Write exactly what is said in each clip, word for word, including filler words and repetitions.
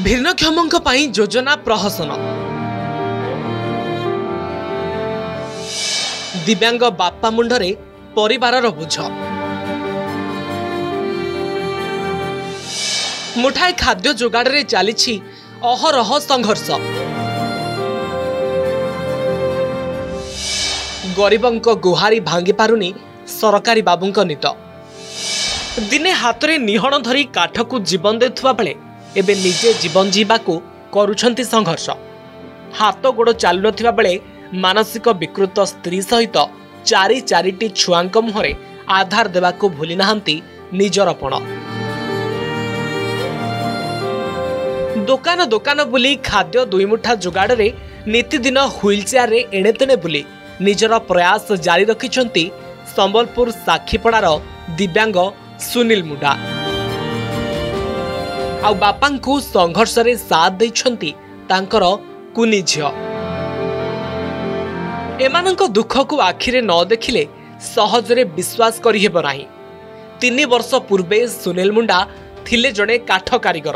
भिन्नक्षमों पाई योजना प्रहसन। दिव्यांग बापा मुंडरे परिवारर बोझ। मुठाए खाद्य जोगाड़े चली अहरह संघर्ष। गरीबंक गुहारी भांगी पारुनी सरकारी बाबूंक निद। दिने हाथ में निहण धरी काठ को जीवन देथुवा बेले एबे निजे जीवन जीवाकू करुछंती संघर्ष। हाथ गोड़ चालु नथिबा बेले मानसिक विकृत स्त्री सहित चारि चारिटी छुआंक मुहरे आधार देवाकू भूली नाहंती निजर पण। दोकान दोकान बुली खाद्य दुई मुठा जोगाड़े नीतिदिन व्हील चेयर रे एणे तेणे बुली निजर प्रयास जारी रखिछंती संबलपुर साखीपड़ार दिव्यांग सुनील मुंडा। आउ बापांकु संघर्ष रे साथ दैछंती तांकर कुनी झियो। एमानंक दुख को आखिरे न देखिले सहजरे विश्वास करि हेबो नाही। तीन वर्ष पूर्वे सुनील मुंडा थिले जणे काठ कारीगर।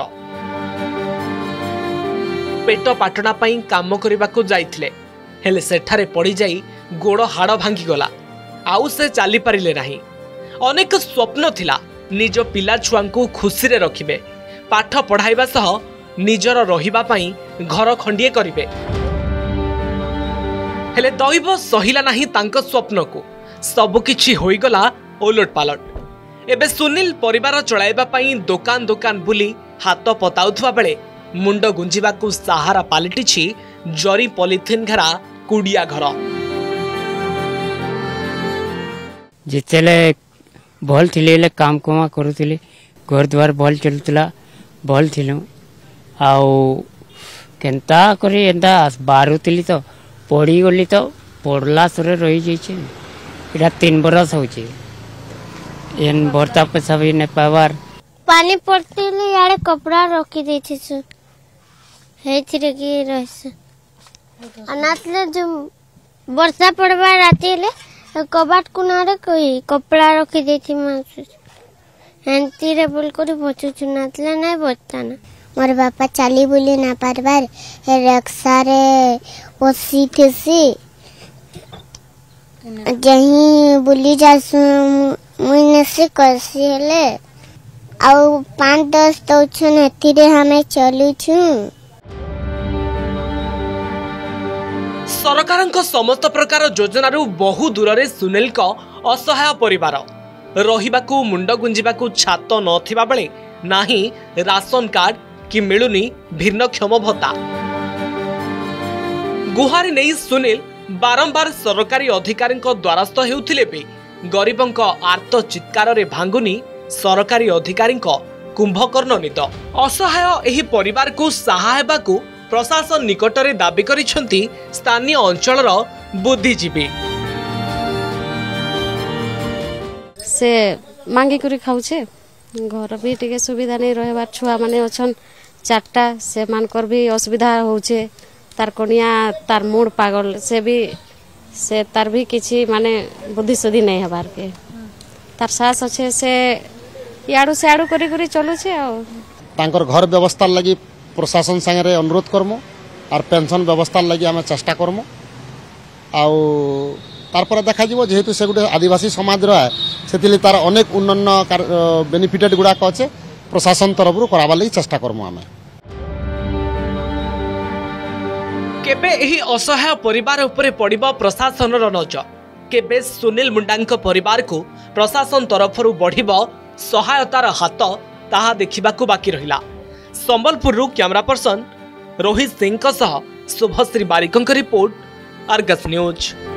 पेट पाटना पई काम करिबाकू जाइथिले, हेले सेठारे पड़ी जाई गोड़ हाड़ भांगी गला। आउ से चली पारिले नाही। अनेक स्वप्न थिला निज पिला छुआंकू खुशी रे रखिबे, पाठ पढ़ाइबा सह निजर रहिबा पई घर खंडिए करिबे। हेले दैव सहिला नाही तांको स्वप्न को। सब किछि होई गला ओलट पालट। एबे सुनील परिवार चलाइबा पई दुकान दुकान बुली हाथ पताउथवा बेले मुंड गुंजिबाकू सहारा पालिटिछि जरी पॉलिथिन घेरा कुडिया घर। जितेले भल थिले काम कमा करूथिले, घर द्वार भल चलुतला, भल थिलु। आउ केनता करी एंदा बारुतिली तो पड़ी गली तो पड़ला सरे रही जाइछे। इरा तीन बरस होचे एन भर्ता पैसा भी ने पावार। पानी पड़तीले यारे कपड़ा रखी देछि सु हेथिरे की रहस। अनातले जो वर्षा पड़बा रातीले कबाट कुनारे कोई कपड़ा रखी देथि मास हेंती रे बोल करी बचु चुनातले नै बचताना। मोर बापा चाली बुली ना पारबार रक्षा रे ओसी थेसी जही बुली जासु मुइने से करसी हेले आउ पांच दस तो छन हेती रे हमें चलु छु। सरकारंक समस्त प्रकार योजनारू बहु दूर रे सुनील को असहाय परिवार रहिबाकू मुंड गुंजिबाकू छात नथिबा बेले नाही राशन कार्ड कि मिलुनी भिन्नक्षम भत्ता। गुहारी नहीं सुनील बारंबार सरकारी अधिकारी द्वारस्थ हेउथिले भी गरीबंक आर्त चित्कार रे भांगुनी सरकारी अधिकारी कुंभकर्ण निद। असहाय एही परिवार को सहाय हेबाकू प्रशासन निकटरे दाबी करिसेंती स्थानीय अंचलर बुद्धिजीवी। से मांगी करी खाउछे, घर भी टिके सुविधा नहीं रहबार। छुआ माने अछन चारटा, से मानकर भी असुविधा होउछे। तार कनिया तार मूड पागल, से भी से तार भी किछि माने बुद्धि सुधि नहीं हबार के। तार सास अच्छे से याडू से आडू करी करी चलुछे। आ तांकर घर व्यवस्था लगी प्रशासन संगे अनुरोध करमु और पेंशन व्यवस्था लगी आम चेष्टा करमु। आउ तारपर देखा जेहेतु से गोटे आदिवासी समाज रहा से तार अनेक उन्नयन बेनिफिटेड गुड़ाक अच्छे प्रशासन तरफ करावा लगी चेष्टा करमु। आम केबे एही असहाय परिवार उपरे पड़िबो प्रशासनर नजर? केबे सुनील मुंडांक परिवार को प्रशासन तरफरु बढ़िबो सहायतार हाथ? ताहा देखिबाकू बाकी रहिला। संबलपुर कैमरा पर्सन रोहित सिंह सह Subhashree Barik report, Argus news.